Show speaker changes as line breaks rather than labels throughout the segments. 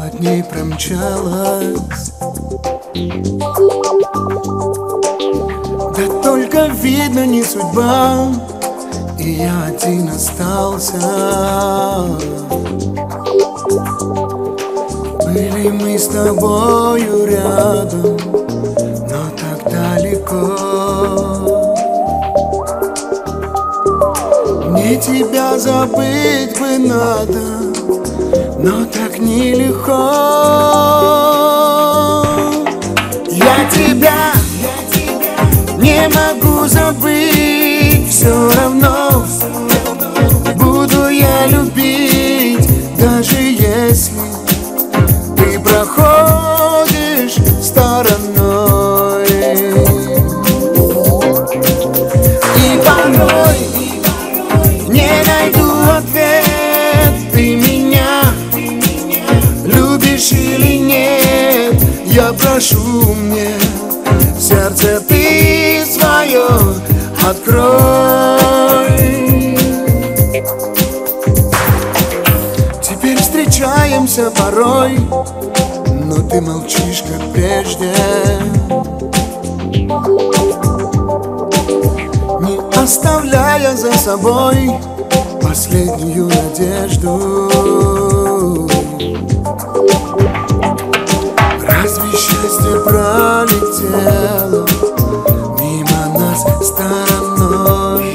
над ней промчалась. Да только видно не судьба, и я один остался. Были мы с тобою рядом, но так далеко. Мне тебя забыть бы надо, но так нелегко. Я тебя не могу забыть, все равно буду я любить, даже если ты проходишь стороной. И порой не найду ответ, ты меня любишь или нет. Я прошу, мне сердце ты свое открой. Теперь встречаемся порой, но ты молчишь, как прежде, не оставляя за собой последнюю надежду. Разве счастье пролетело мимо нас стороной?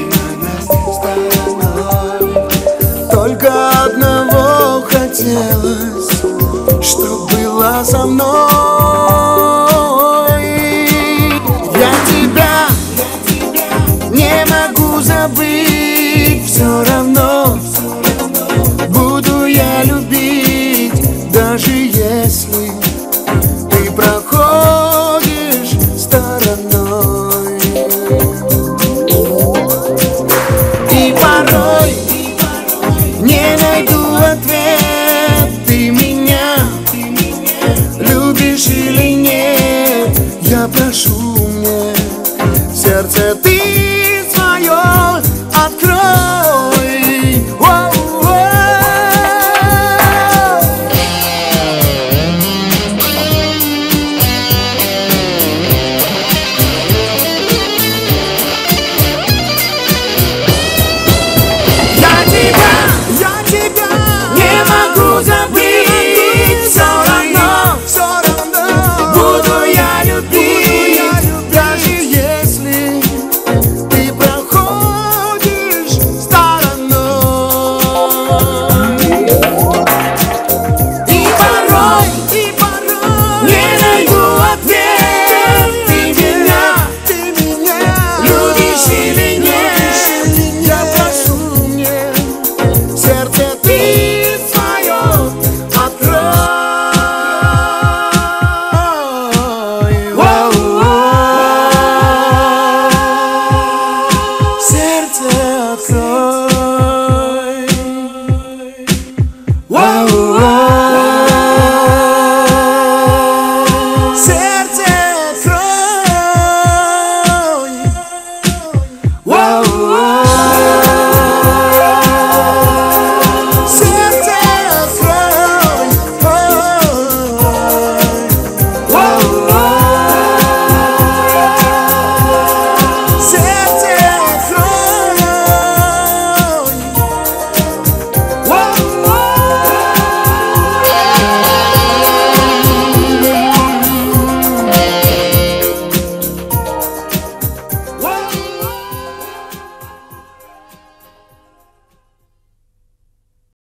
Только одного хотелось, что было со мной. Я тебя не могу забыть, все равно буду я любить, даже если